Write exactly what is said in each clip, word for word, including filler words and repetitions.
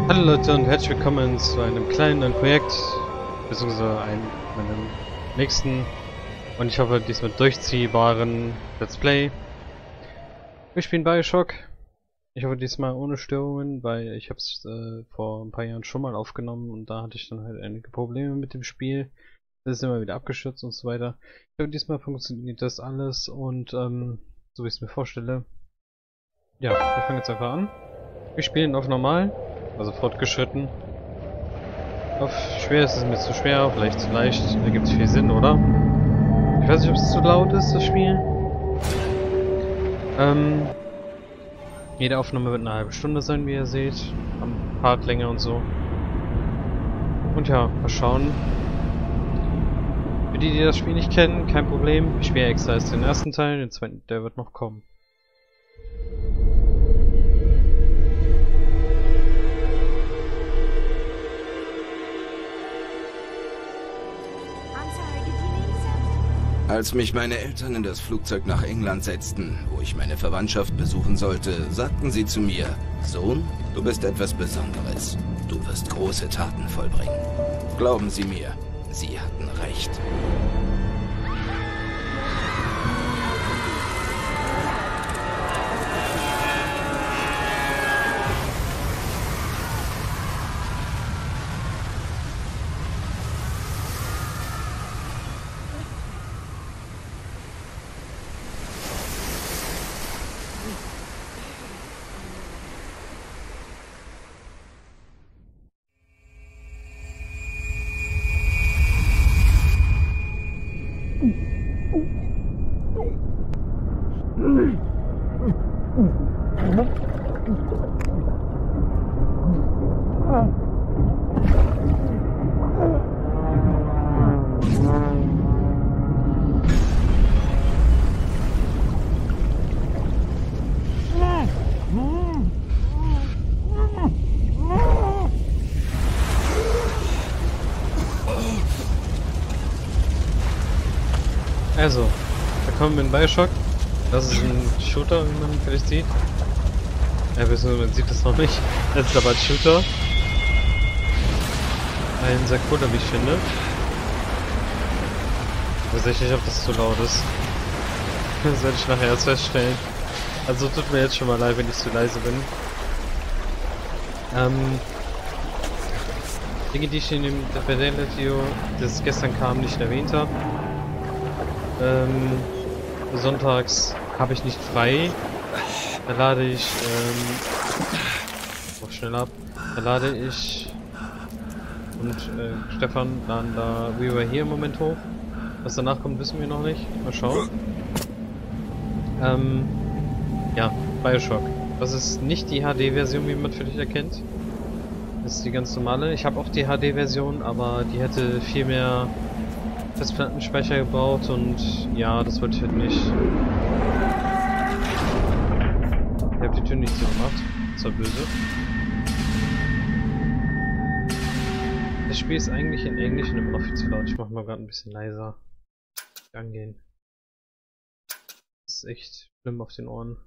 Hallo Leute und herzlich willkommen zu einem kleinen neuen Projekt, beziehungsweise einem meinem nächsten und ich hoffe diesmal durchziehbaren Let's Play. Wir spielen Bioshock. Ich hoffe diesmal ohne Störungen, weil ich habe es äh, vor ein paar Jahren schon mal aufgenommen und da hatte ich dann halt einige Probleme mit dem Spiel. Das ist immer wieder abgestürzt und so weiter. Ich hoffe diesmal funktioniert das alles und ähm, so wie ich es mir vorstelle. Ja, wir fangen jetzt einfach an. Wir spielen auf normal. Also fortgeschritten. Auf schwer ist es mir zu schwer, vielleicht zu leicht. Da gibt es viel Sinn, oder? Ich weiß nicht, ob es zu laut ist, das Spiel. Ähm, jede Aufnahme wird eine halbe Stunde sein, wie ihr seht. Am Partlänge und so. Und ja, mal schauen. Für die, die das Spiel nicht kennen, kein Problem. Ich spiele extra erst den ersten Teil, den zweiten, der wird noch kommen. Als mich meine Eltern in das Flugzeug nach England setzten, wo ich meine Verwandtschaft besuchen sollte, sagten sie zu mir: Sohn, du bist etwas Besonderes. Du wirst große Taten vollbringen. Glauben Sie mir, sie hatten recht. Also, willkommen in Bioshock. Das ist ein Shooter, wie man vielleicht sieht. Ja, man sieht es noch nicht. Das ist aber ein Shooter. Ein sehr cooler, wie ich finde. Ich weiß echt nicht, ob das zu laut ist. Das werde ich nachher erst feststellen. Also tut mir jetzt schon mal leid, wenn ich zu leise bin. Ähm, Dinge, die ich in dem Video, das gestern kam, nicht erwähnt habe. Ähm, sonntags habe ich nicht frei. Da lade ich, ähm, auch schnell ab. Da lade ich und äh, Stefan laden da We Were Here im Moment hoch. Was danach kommt, wissen wir noch nicht. Mal schauen. Ähm, ja, Bioshock. Das ist nicht die H D-Version, wie man vielleicht erkennt. Das ist die ganz normale. Ich habe auch die H D-Version, aber die hätte viel mehr Festplattenspeicher gebaut und ja, das wollte ich halt nicht. Ich habe die Tür nicht so gemacht. Das war böse. Das Spiel ist eigentlich in Englisch und immer noch viel zu laut. Ich mache mal gerade ein bisschen leiser. Angehen. Das ist echt schlimm auf den Ohren.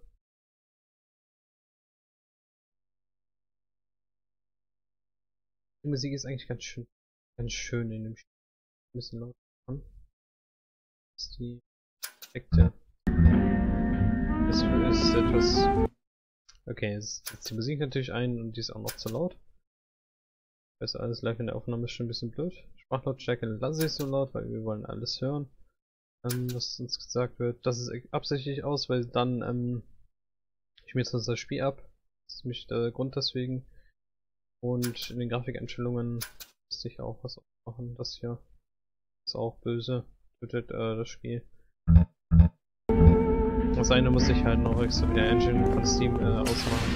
Die Musik ist eigentlich ganz schön, ganz schön in dem Spiel. Ein bisschen laut. Das ist die Effekte. Das ist etwas. Okay, jetzt setzt die Musik natürlich ein und die ist auch noch zu laut. Das ist alles live in der Aufnahme ist schon ein bisschen blöd. Sprachlautstärke lasse ich so laut, weil wir wollen alles hören, ähm, was uns gesagt wird. Das ist absichtlich aus, weil dann ähm, ich mir jetzt das Spiel ab. Das ist nämlich der Grund deswegen. Und in den Grafikeinstellungen musste ich auch was machen. Das hier ist auch böse. Tötet äh, das Spiel. Das eine muss ich halt noch extra wieder Engine von Steam äh, ausmachen.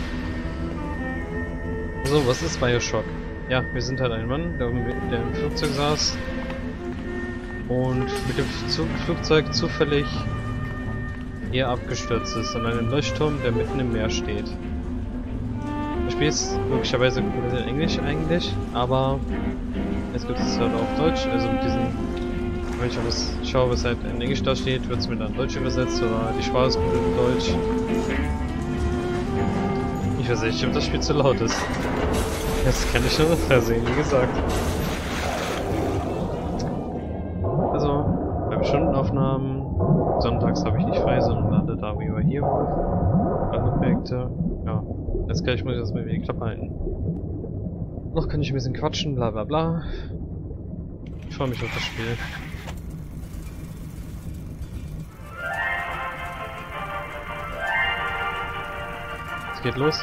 So, was ist Bioshock? Ja, wir sind halt ein Mann, der, der im Flugzeug saß und mit dem Flug Flugzeug zufällig hier abgestürzt ist an einem Leuchtturm, der mitten im Meer steht. Das Spiel ist logischerweise in Englisch eigentlich, aber jetzt gibt es halt auf Deutsch, also mit diesen. Wenn ich was schaue, was halt in Englisch da steht, wird es mir dann Deutsch übersetzt oder die Sprache ist gut in Deutsch. Ich weiß nicht, ob das Spiel zu laut ist. Das kann ich nur versehen, wie gesagt. Also, bei Stundenaufnahmen, sonntags habe ich nicht frei, sondern lande da wie hier hoch. Andere Projekte. Ja, jetzt kann ich mal das mal wieder die Klappe halten. Noch kann ich ein bisschen quatschen, bla bla bla. Ich freue mich auf das Spiel. Es geht los.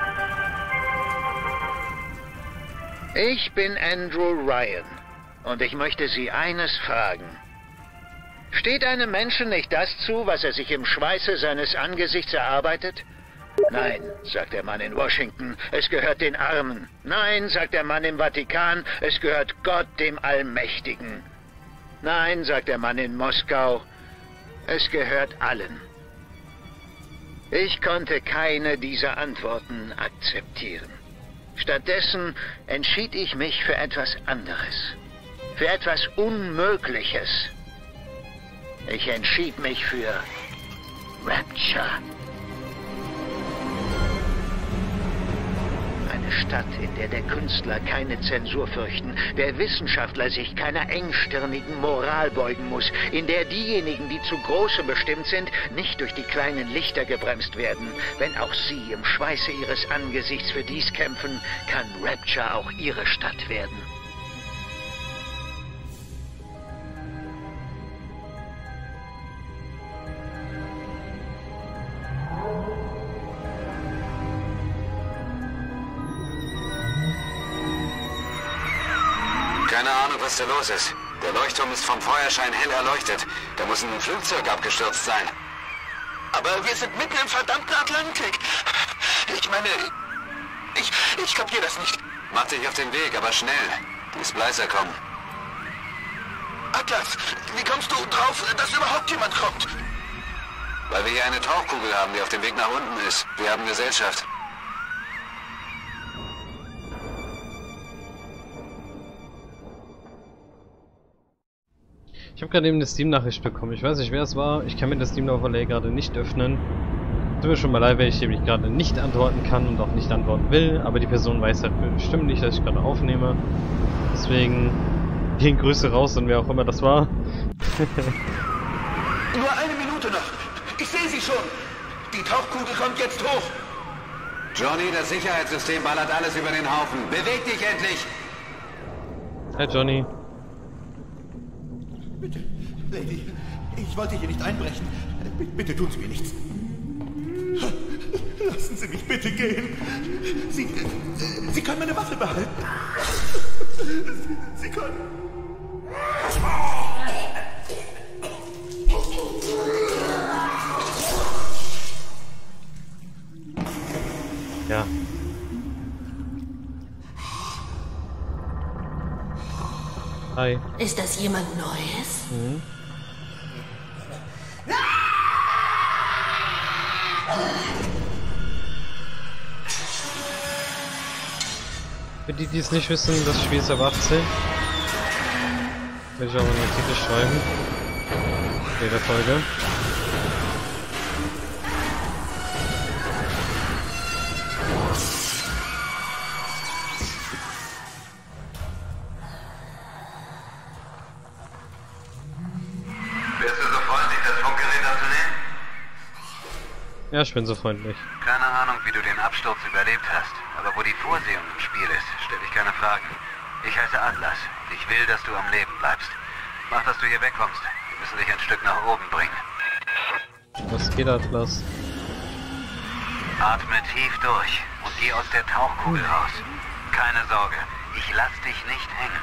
Ich bin Andrew Ryan und ich möchte Sie eines fragen. Steht einem Menschen nicht das zu, was er sich im Schweiße seines Angesichts erarbeitet? Nein, sagt der Mann in Washington, es gehört den Armen. Nein, sagt der Mann im Vatikan, es gehört Gott dem Allmächtigen. Nein, sagt der Mann in Moskau, es gehört allen. Ich konnte keine dieser Antworten akzeptieren. Stattdessen entschied ich mich für etwas anderes. Für etwas Unmögliches. Ich entschied mich für Rapture. Eine Stadt, in der der Künstler keine Zensur fürchten, der Wissenschaftler sich keiner engstirnigen Moral beugen muss, in der diejenigen, die zu Große bestimmt sind, nicht durch die kleinen Lichter gebremst werden. Wenn auch sie im Schweiße ihres Angesichts für dies kämpfen, kann Rapture auch ihre Stadt werden. Keine Ahnung, was da los ist. Der Leuchtturm ist vom Feuerschein hell erleuchtet. Da muss ein Flugzeug abgestürzt sein. Aber wir sind mitten im verdammten Atlantik. Ich meine, ich, ich kapier das nicht. Mach dich auf den Weg, aber schnell. Die Splicer kommen. Atlas, wie kommst du drauf, dass überhaupt jemand kommt? Weil wir hier eine Tauchkugel haben, die auf dem Weg nach unten ist. Wir haben Gesellschaft. Ich habe gerade eben eine Steam-Nachricht bekommen. Ich weiß nicht, wer es war. Ich kann mir das Steam-Overlay gerade nicht öffnen. Tut mir schon mal leid, wenn ich dem gerade nicht antworten kann und auch nicht antworten will. Aber die Person weiß halt bestimmt nicht, dass ich gerade aufnehme. Deswegen gehen Grüße raus und wer auch immer das war. Nur eine Minute noch. Ich sehe sie schon. Die Tauchkugel kommt jetzt hoch. Johnny, das Sicherheitssystem ballert alles über den Haufen. Beweg dich endlich! Hi Johnny. Bitte, Lady, ich wollte hier nicht einbrechen. B- bitte tun Sie mir nichts. Lassen Sie mich bitte gehen. Sie, Sie können meine Waffe behalten. Sie können... Ja. Hi. Ist das jemand Neues? Mhm. Für die, die es nicht wissen, das Spiel ist ab achtzehn. Will ich auch in den Titel schreiben. Jeder Folge. Bist du so freundlich, das Funkgerät abzunehmen? Ja, ich bin so freundlich. Keine Ahnung, wie du den Absturz überlebt hast. Aber wo die Vorsehung im Spiel ist, stelle ich keine Fragen. Ich heiße Atlas. Ich will, dass du am Leben bleibst. Mach, dass du hier wegkommst. Wir müssen dich ein Stück nach oben bringen. Was geht, Atlas? Atme tief durch und geh aus der Tauchkugel raus. Keine Sorge, ich lass dich nicht hängen.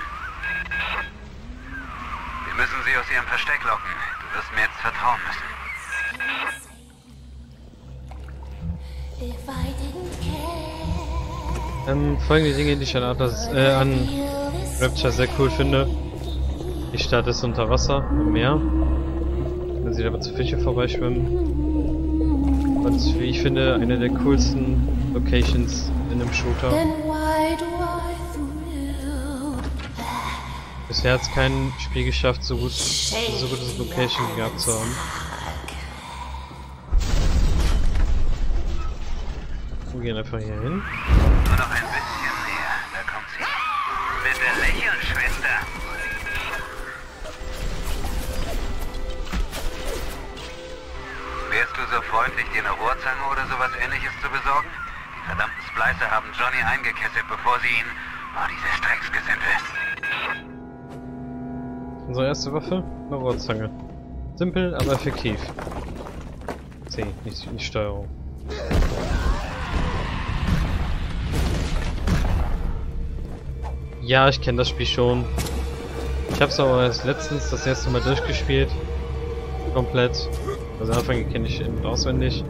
Wir müssen sie aus ihrem Versteck locken. Du wirst mir jetzt vertrauen müssen. If I didn't care, Ähm, folgende Dinge, die ich an Atlas, äh, an Rapture sehr cool finde. Die Stadt ist unter Wasser, im Meer. Man sieht aber zu Fische vorbeischwimmen. Und wie ich finde, eine der coolsten Locations in einem Shooter. then why do I thrill? Bisher hat es kein Spiel geschafft, so gut, so gutes Location gehabt zu haben. Wir gehen einfach hier hin. Nur noch ein bisschen näher. Da wieder lächeln, Schwester. Wärst du so freundlich, dir eine Rohrzange oder sowas Ähnliches zu besorgen? Die verdammten Splicer haben Johnny eingekesselt, bevor sie ihn... Oh, dieses Drecksgesindel. Unsere erste Waffe? Eine Rohrzange. Simpel, aber effektiv. C, nicht, nicht Steuerung. Ja, ich kenne das Spiel schon. Ich habe es aber erst letztens das erste Mal durchgespielt. Komplett. Also Anfang kenne ich ihn auswendig.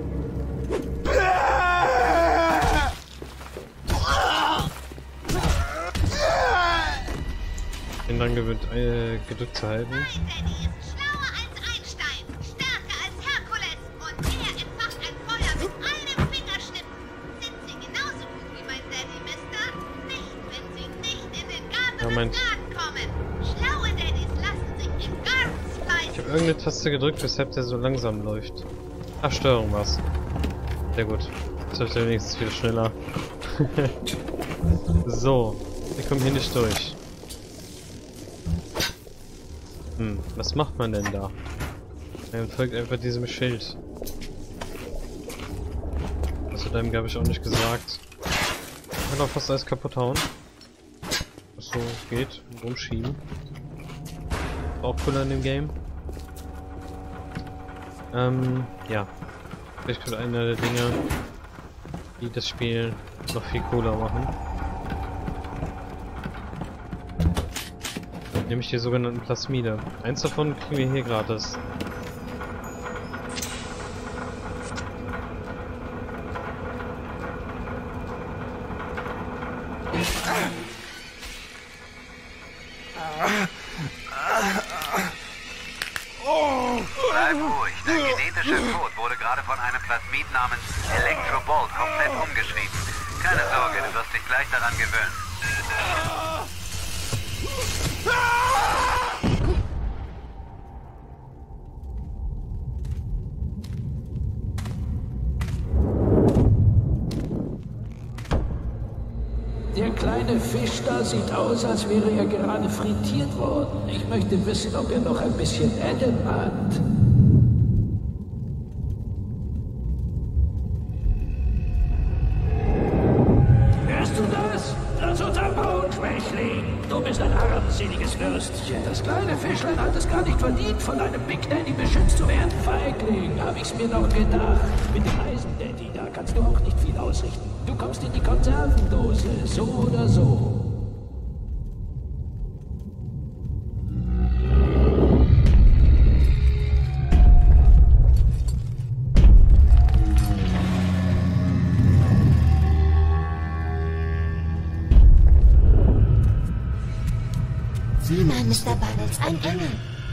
Bin dann gewöhnt, äh, gedrückt zu halten. Daddy ist schlauer als Einstein, stärker als Herkules und er entfacht ein Feuer mit einem Fingerschnippen. Sind Sie genauso gut wie mein Daddy, Mister? Nicht, wenn Sie nicht in den Garten Ja, mein... des Garten kommen. Schlaue Daddys lassen sich in Gardens Ich habe irgendeine Taste gedrückt, weshalb der so langsam läuft. Ach, Steuerung war's. Sehr gut. Jetzt läuft er wenigstens viel schneller. So, wir kommen hier nicht durch. Hm, was macht man denn da? Er folgt einfach diesem Schild. Das hat einem, glaube ich, auch nicht gesagt. Ich kann auch fast alles kaputt hauen. Was so geht, rumschieben. Auch cooler in dem Game. Ähm, ja. Vielleicht kommt einer der Dinge, die das Spiel noch viel cooler machen. Nämlich die sogenannten Plasmide. Eins davon kriegen wir hier gratis. Bleib ruhig. Dein genetischer Code wurde gerade von einem Plasmid namens Electrobolt komplett umgeschrieben. Keine Sorge, du wirst dich gleich daran gewöhnen. Der kleine Fisch da sieht aus, als wäre er gerade frittiert worden. Ich möchte wissen, ob er noch ein bisschen Adam hat. Hörst du das? Das Unterbaut, Schwächling. Du bist ein armseliges Würstchen. Das kleine Fischlein hat es gar nicht verdient, von einem Big Daddy beschützt zu werden. Feigling, hab ich's mir noch gedacht. Mit dem Eisen Daddy, da kannst du auch nicht viel ausrichten. Du kommst in die Konservendose, so oder so. Sieh mal, Mister Bubbles, ein Engel.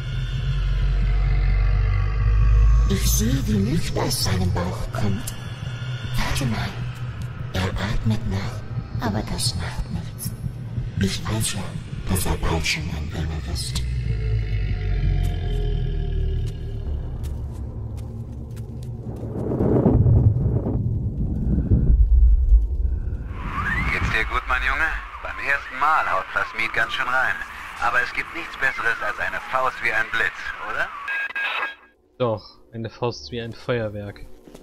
Ich sehe, wie Licht aus seinem Bauch kommt. Warte mal. Er atmet noch, aber das macht nichts. Ich weiß ja, dass er bald schon ein Engel ist. Geht's dir gut, mein Junge? Beim ersten Mal haut Plasmid ganz schön rein. Aber es gibt nichts Besseres als eine Faust wie ein Blitz, oder? Doch, eine Faust wie ein Feuerwerk.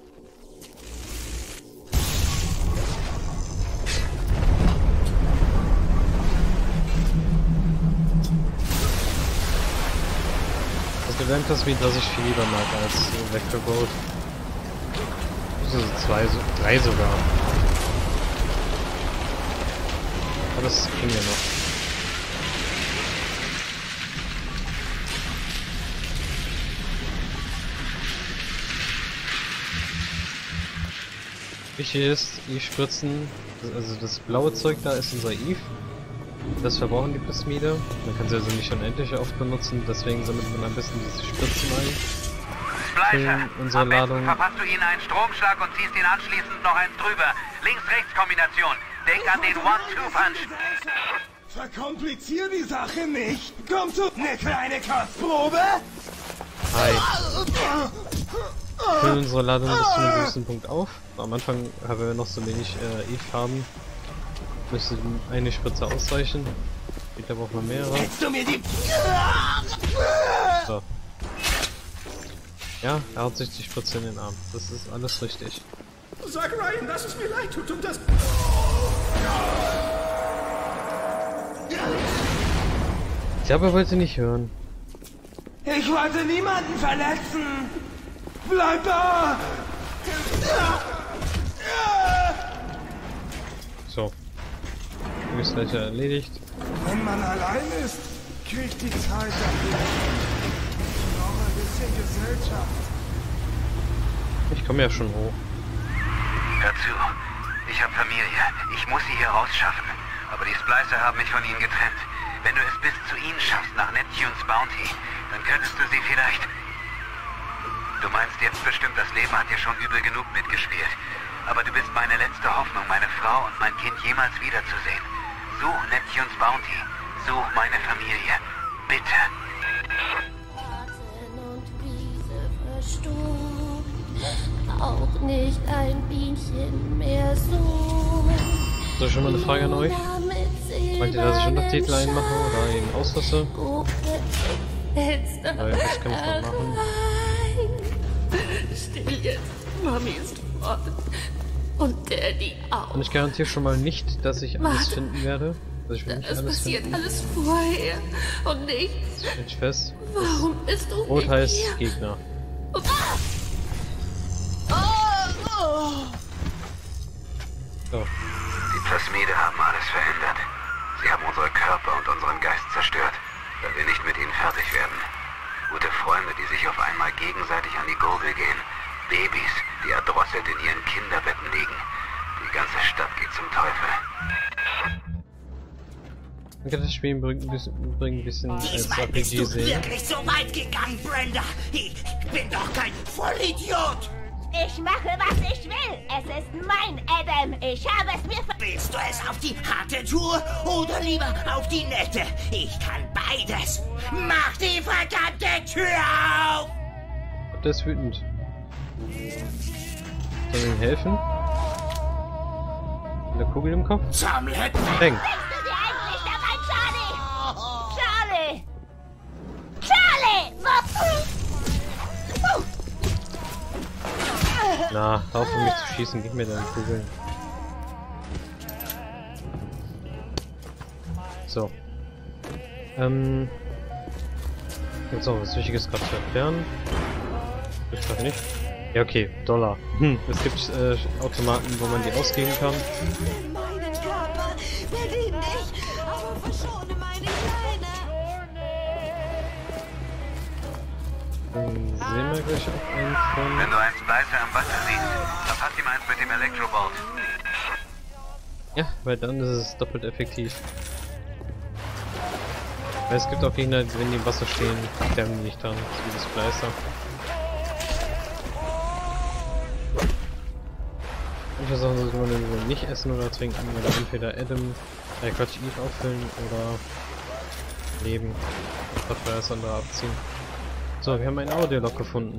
Das Event das Lied, das ich viel lieber mag als Electrobolt. Also zwei, so, drei sogar. Aber das ging ja noch. Wichtig ist, Eve-Spritzen, also das blaue Zeug da ist unser Eve. Das verbrauchen die Plasmide. Man kann sie also nicht unendlich oft benutzen, deswegen sammelt man am besten diese Spritzen ein. Splicer, unsere am besten Ladung. verpasst du ihnen einen Stromschlag und ziehst ihn anschließend noch eins drüber. Links-Rechts-Kombination. Denk an den One-Two-Punch. Verkomplizier die Sache nicht. Komm zu, ne kleine Kostprobe. Hi. Füllen unsere Ladung bis zu einem gewissen Punkt auf. Am Anfang haben wir noch so wenig äh, Eve haben. Müsste eine Spritze ausreichen. Später braucht man mehrere. Du mir die... So. Ja, er hat sich die Spritze in den Arm. Das ist alles richtig. Sag Ryan, dass es mir leid tut und das... Ich glaube, er wollte nicht hören. Ich wollte niemanden verletzen! Bleib da! So. Du bist gleich erledigt. Wenn man allein ist, kriegt die Zeit dafür. Noch ein bisschen Gesellschaft. Ich komme ja schon hoch. Hör zu. Ich habe Familie. Ich muss sie hier rausschaffen. Aber die Splicer haben mich von ihnen getrennt. Wenn du es bis zu ihnen schaffst, nach Neptunes Bounty, dann könntest du sie vielleicht... Du meinst jetzt bestimmt, das Leben hat dir schon übel genug mitgespielt. Aber du bist meine letzte Hoffnung, meine Frau und mein Kind jemals wiederzusehen. Such Neptunes Bounty. Such meine Familie. Bitte. Garten und Wiese verstummt, auch nicht ein Bienchen mehr so. So, schon mal eine Frage an euch. Wollt ihr, dass ich Untertitel einmache oder ihn auslasse? Weil das kann ich noch machen. Still jetzt. Mami ist fort. Und Daddy auch. Und ich garantiere schon mal nicht, dass ich alles Warte. finden werde. Also ich will nicht Es alles passiert finden. alles vorher. Und nichts. Das steht fest. Warum bist du Rot nicht heißt hier? Gegner. Oh, oh. So. Die Plasmide haben alles verändert. Sie haben unsere Körper und unseren Geist zerstört, weil wir nicht mit ihnen fertig werden. Gute Freunde, die sich auf einmal gegenseitig an die Gurgel gehen. Babys, die erdrosselt in ihren Kinderbetten liegen. Die ganze Stadt geht zum Teufel. Danke, das Spiel bringt ein bisschen, bringt ein bisschen als Diesmal R P bist G du sehen. wirklich so weit gegangen, Brenda. Ich bin doch kein Vollidiot. Ich mache, was ich will. Es ist mein Adam. Ich habe es mir ver... Willst du es auf die harte Tour oder lieber auf die nette? Ich kann beides. Mach die verdammte Tür auf! Der ist wütend. Soll ich ihm helfen? Mit der Kugel im Kopf? Sammle! Denk. Denkst du dir eigentlich dabei, Charlie? Charlie! Charlie! Was? Na, hör auf, um mich zu schießen, gib mir deine Kugeln. So. Ähm. Gibt's noch was Wichtiges gerade zu erklären? Ich glaube nicht. Ja, okay, Dollar. Hm, es gibt äh, Automaten, wo man die ausgeben kann. Meinen Körper. Berlin nicht. Aber verschone meine Kleine. Dann sehen wir gleich auch einen von. Wenn du einen Splicer am Wasser siehst, verpasst ihm eins mit dem Elektrobolt. Ja, weil dann ist es doppelt effektiv. Weil es gibt auch Gegner, wenn die im Wasser stehen, sterben die nicht dran. Das ist wie das Splicer. Manche Sachen sollte man dann wohl nicht essen oder trinken, oder entweder Adam, äh Quatsch, Eve auffüllen oder leben. Dafür das andere abziehen. So, wir haben ein Audiolog gefunden.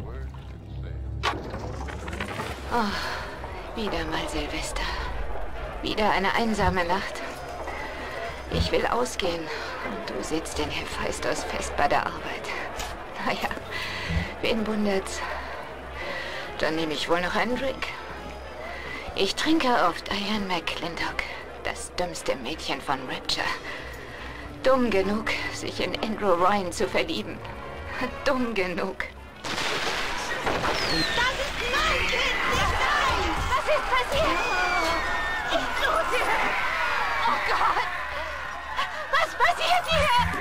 Oh, wieder mal Silvester. Wieder eine einsame Nacht. Ich will ausgehen und du sitzt in Hephaistos fest bei der Arbeit. Naja, wen wundert's? Dann nehme ich wohl noch einen Drink. Ich trinke auf Diane McClintock, das dümmste Mädchen von Rapture. Dumm genug, sich in Andrew Ryan zu verlieben. Dumm genug. Das ist mein Kind, nicht dein! Was ist passiert? Ich blute! Oh Gott! Was passiert hier?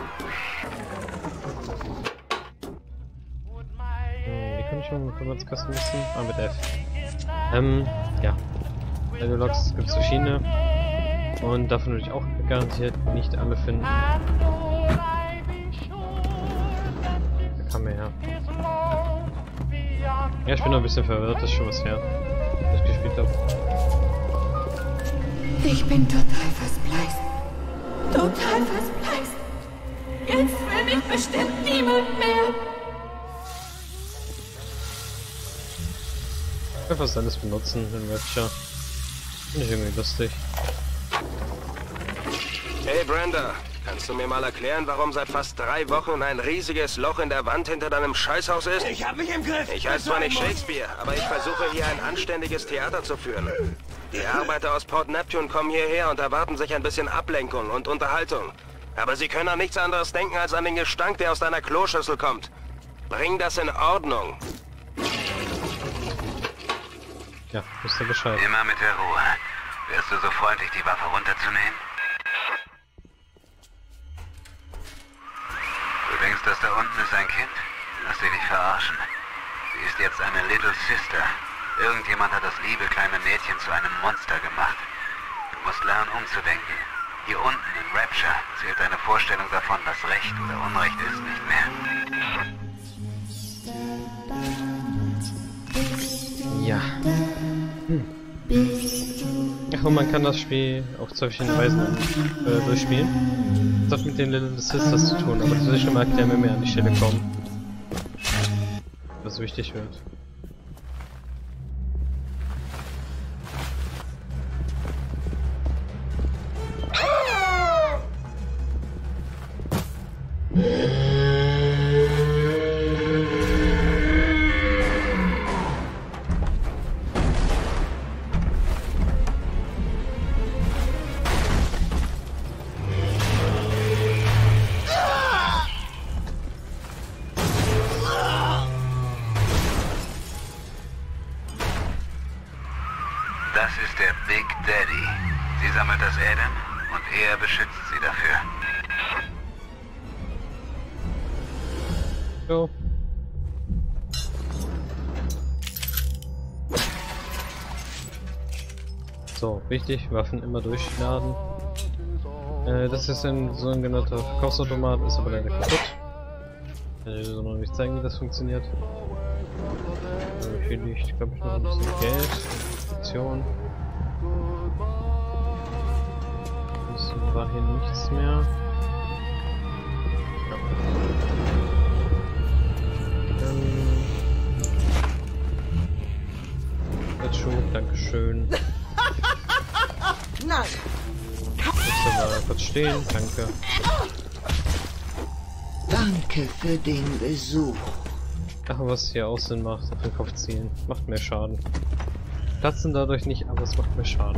Hm, wie kann ich schon mit dem Kasten müssen? Ah, mit F. Ähm, ja. Audiologs gibt es verschiedene. Und davon würde ich auch garantiert nicht alle finden. Da kam er her. Ja, ich bin noch ein bisschen verwirrt, das ist schon was her, was ich gespielt habe. Ich bin total verspeist. Total verspeist. Jetzt will mich bestimmt niemand mehr. Einfach alles benutzen in Rapture. Finde ich irgendwie lustig. Hey Brenda, kannst du mir mal erklären, warum seit fast drei Wochen ein riesiges Loch in der Wand hinter deinem Scheißhaus ist? Ich hab mich im Griff. Ich heiße zwar nicht Shakespeare, aber ich versuche hier ein anständiges Theater zu führen. Die Arbeiter aus Port Neptune kommen hierher und erwarten sich ein bisschen Ablenkung und Unterhaltung. Aber sie können an nichts anderes denken als an den Gestank, der aus deiner Kloschüssel kommt. Bring das in Ordnung. Ja, wisst ihr Bescheid. Immer mit der Ruhe. Wärst du so freundlich, die Waffe runterzunehmen? Du denkst, das da unten ist ein Kind? Lass dich nicht verarschen. Sie ist jetzt eine Little Sister. Irgendjemand hat das liebe kleine Mädchen zu einem Monster gemacht. Du musst lernen, umzudenken. Hier unten in Rapture zählt deine Vorstellung davon, was Recht oder Unrecht ist, nicht mehr. Ja. Hm. Ach, und man kann das Spiel auf zwei verschiedene Weisen äh, durchspielen. Das hat mit den Little Sisters zu tun, aber das will ich schon mal erklären, wenn wir an die Stelle kommen. Was wichtig wird. Das ist der Big Daddy. Sie sammelt das Adam und er beschützt sie dafür. So. So, wichtig, Waffen immer durchladen. Äh, das ist ein sogenannter Verkaufsautomat, ist aber leider kaputt. Ich kann dir noch nicht zeigen, wie das funktioniert. Äh, hier liegt, glaube ich, noch ein bisschen Geld. Option. Das war hier nichts mehr. Ja. Ähm. Schuh, dankeschön. Nein! Jetzt aber kurz stehen, danke. Danke für den Besuch. Ach, was hier auch Sinn macht, auf den Kopf ziehen. Macht mehr Schaden. Platzen dadurch nicht, aber es macht mehr Schaden.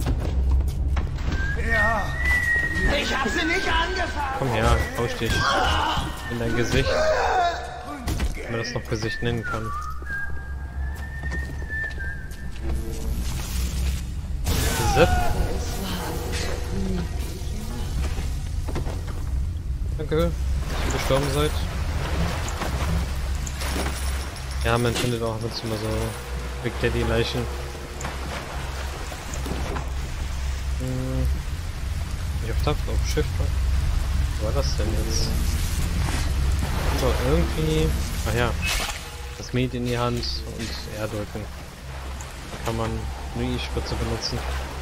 Ja! Ich hab sie nicht angefangen! Komm her, tausch dich. In dein Gesicht. Wenn man das noch Gesicht nennen kann. Zip. Danke, dass ihr gestorben seid. Ja, man findet auch ab und zu mal so Big Daddy Leichen. Hm. Ich auf Tab, auf Shift. Was war das denn jetzt? So, irgendwie. Ach ja. Das Med in die Hand und R drücken. Da kann man nur die Spritze benutzen.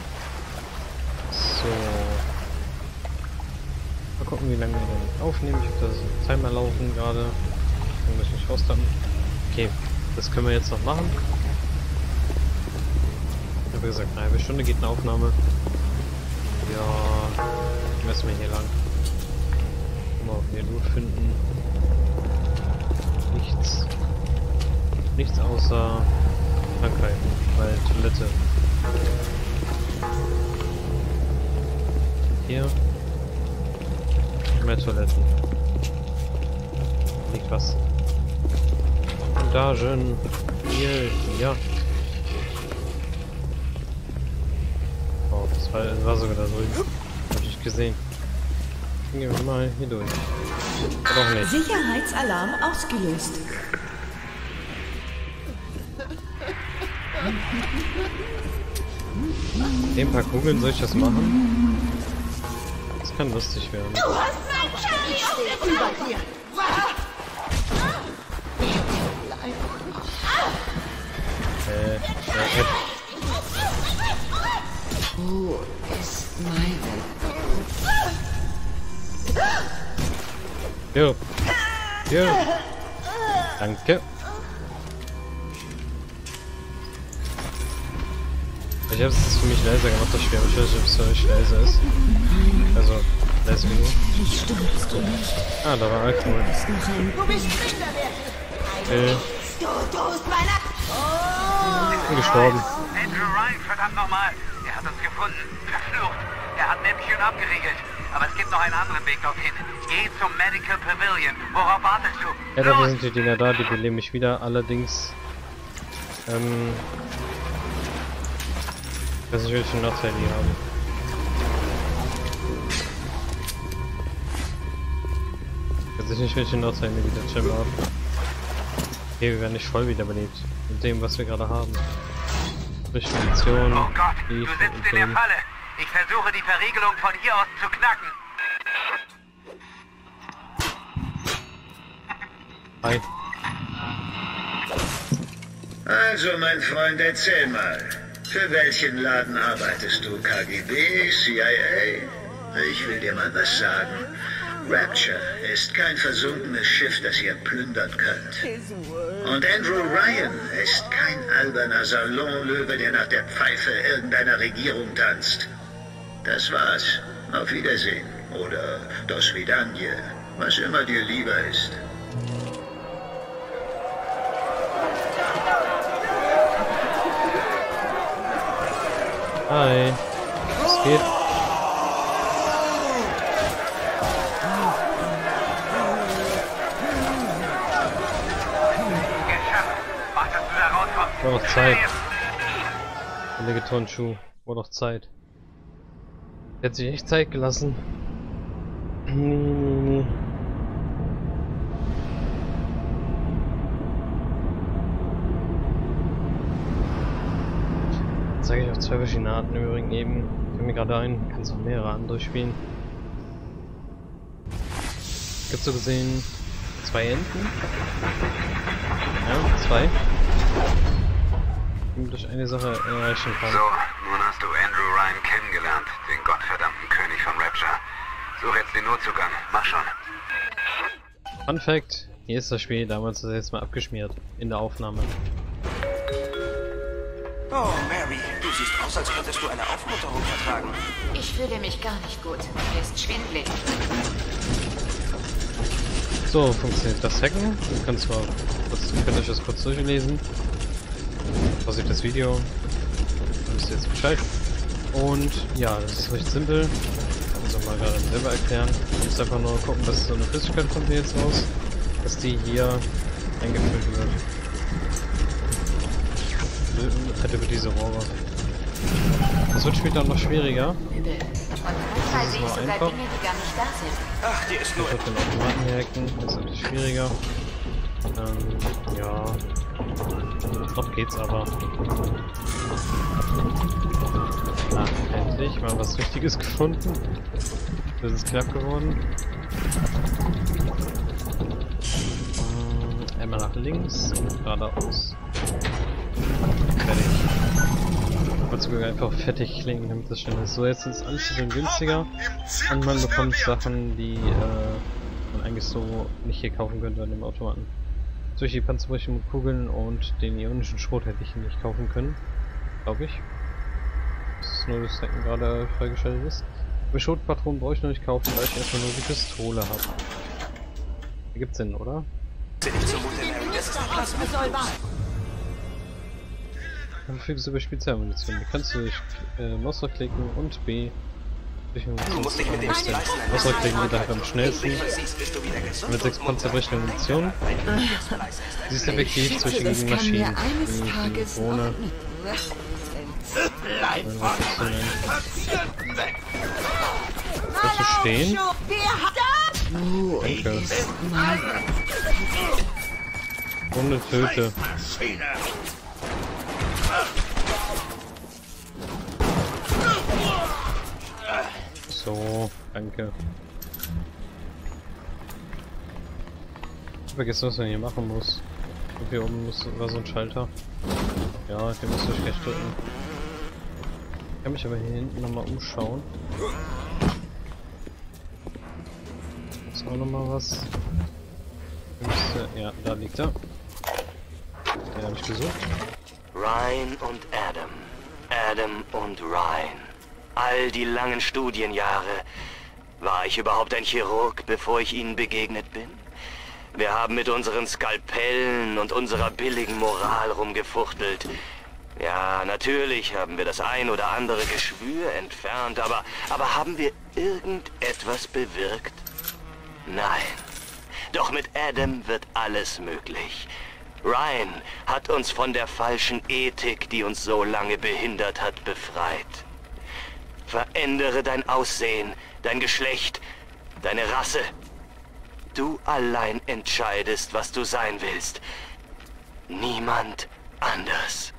So. Mal gucken, wie lange wir dann aufnehmen. Ich habe da so Timer laufen gerade. Dann muss ich nicht raustappen. Okay, das können wir jetzt noch machen. Ich habe gesagt, eine halbe Stunde geht eine Aufnahme. Ja, messen wir hier lang. Mal auf hier Loot finden. Nichts. Nichts außer Krankheiten, weil Toilette. Hier. Mehr Toiletten. Liegt was. Bandagen. Hier, ja. Oh, das war, das war sogar da drüben. Hab ich gesehen. Dann gehen wir mal hier durch. Oder auch nicht. Sicherheitsalarm ausgelöst. Ein paar Kugeln soll ich das machen? Das kann lustig werden. Du hast mein Charlie auf der Über dir! Äh, äh, Wo ist meine... Jo. Jo. Danke. Ich habe es für mich leiser gemacht, das Spiel, aber ich weiß nicht, ob es für euch leiser ist. Also, leiser genug. Ah, da war Alkohol. Du bist minderwertig. Okay. Du tust meiner... Ich bin gestorben. Andrew Ryan, verdammt nochmal. Er hat uns gefunden. Verflucht. Er hat Neptune abgeriegelt. Aber es gibt noch einen anderen Weg dorthin. Geh zum Medical Pavilion. Worauf wartest du? Ja, dafür sind die Dinger da, die beleben mich wieder. Allerdings, ähm, ich weiß nicht, welche Nachteile die haben. Ich weiß nicht, welche Nachteile die der Gem haben. Okay, wir werden nicht voll wiederbelebt. Mit dem, was wir gerade haben. Frische Munition. Oh Gott, du sitzt in der Falle. Ich versuche die Verriegelung von hier aus zu knacken. Hi. Also, mein Freund, erzähl mal. Für welchen Laden arbeitest du? K G B, C I A? Ich will dir mal was sagen. Rapture ist kein versunkenes Schiff, das ihr plündern könnt. Und Andrew Ryan ist kein alberner Salonlöwe, der nach der Pfeife irgendeiner Regierung tanzt. Das war's. Auf Wiedersehen. Oder dos vidanje. Was immer dir lieber ist. Hi. Was geht? War noch Zeit. Billige Turnschuh. War noch Zeit. Er hat sich echt Zeit gelassen. Jetzt zeige ich auch zwei verschiedene Arten im Übrigen eben. Ich habe mir gerade ein, kannst auch mehrere Arten durchspielen. Gibt so gesehen zwei Enden. Ja, zwei. Die man durch eine Sache erreichen kann. So, nun hast du Andrew Ryan kennengelernt, den gottverdammten König von Rapture. Such jetzt den Notzugang, mach schon. Fun Fact, hier ist das Spiel damals das jetzt mal abgeschmiert, in der Aufnahme. Oh, Mary, du siehst aus, als könntest du eine Aufmunterung vertragen. Ich fühle mich gar nicht gut. Mir ist schwindelig. So funktioniert das Hacken. Du kannst mal, kurz, könnt euch das kurz durchlesen. Pausiert das Video. Dann wisst ihr jetzt Bescheid. Und ja, das ist recht simpel. Kann ich auch mal gerade selber erklären. Du musst einfach nur gucken, dass so eine Flüssigkeit kommt hier jetzt raus, dass die hier eingefüllt wird. Halt über diese Rohre. Das wird später noch schwieriger. Und teilweise ich sogar einfach. Dinge, die gar nicht da sind. Ach, die ist nur... Ich den Automaten hier hacken. Das ist natürlich schwieriger. Ähm, ja. Noch geht's aber. Ah, endlich mal was Richtiges gefunden. Das ist knapp geworden. Ähm, einmal nach links und geradeaus. Fertig. Und sogar einfach fertig klingen, damit das schnell ist. So, jetzt ist alles ein bisschen günstiger und man bekommt Sachen, die äh, man eigentlich so nicht hier kaufen könnte an dem Automaten. Durch die panzerbrechenden Kugeln und den ionischen Schrot hätte ich ihn nicht kaufen können, glaube ich. Das ist nur das Hacken gerade freigeschaltet ist. Für Schrotpatronen brauche ich noch nicht kaufen, weil ich erstmal nur die Pistole habe. Da gibt's Sinn, oder? Dann verfügst du über Spezialmunition. Die kannst du durch äh, Maus klicken und B durch Maus klicken geht halt am schnellsten. Mit sechs panzerbrechender Munition. Sie ist effektiv zwischen gegen Maschinen. Gegen Drohne. Kannst du stehen? Danke. Ohne Töte. So, danke. Ich vergesse, was man hier machen muss. Und hier oben muss, war so ein Schalter. Ja, den muss ich gleich drücken. Ich kann mich aber hier hinten nochmal umschauen. Ist auch nochmal was. Müsste, ja, da liegt er. Den habe ich gesucht. Ryan und Adam. Adam und Ryan. All die langen Studienjahre. War ich überhaupt ein Chirurg, bevor ich ihnen begegnet bin? Wir haben mit unseren Skalpellen und unserer billigen Moral rumgefuchtelt. Ja, natürlich haben wir das ein oder andere Geschwür entfernt, aber, aber haben wir irgendetwas bewirkt? Nein. Doch mit Adam wird alles möglich. Ryan hat uns von der falschen Ethik, die uns so lange behindert hat, befreit. Verändere dein Aussehen, dein Geschlecht, deine Rasse. Du allein entscheidest, was du sein willst. Niemand anders.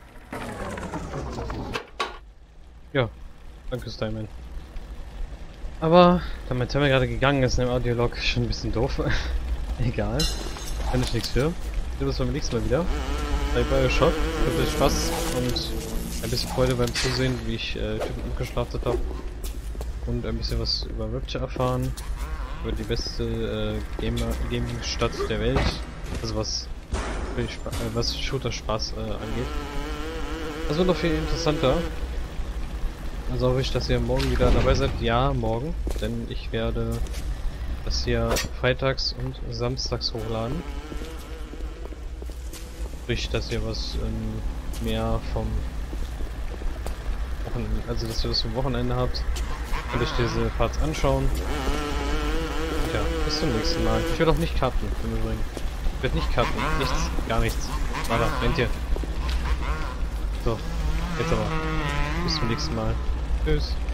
Ja, danke Steinman. Aber, da mein Timer gerade gegangen ist in dem Audiolog, schon ein bisschen doof. Egal. Kann ich nichts für. Wir sehen uns beim nächsten Mal wieder. Bei Bioshock. Ich hoffe, viel Spaß und ein bisschen Freude beim Zusehen, wie ich äh, Typen abgeschlachtet habe. Und ein bisschen was über Rapture erfahren. Über die beste äh, Gamer Gaming-Stadt der Welt. Also was, äh, was Shooter-Spaß äh, angeht. Das wird noch viel interessanter. Also hoffe ich, dass ihr morgen wieder dabei seid. Ja, morgen. Denn ich werde das hier freitags und samstags hochladen. Sprich, dass ihr was ähm, mehr vom Wochenende, also dass ihr das vom Wochenende habt. Könnt euch diese Parts anschauen. Und ja, bis zum nächsten Mal. Ich werde auch nicht cutten im Übrigen. Ich werde nicht cutten. Nichts. Gar nichts. Warte, rennt ihr. So. Jetzt aber. Bis zum nächsten Mal. Tschüss.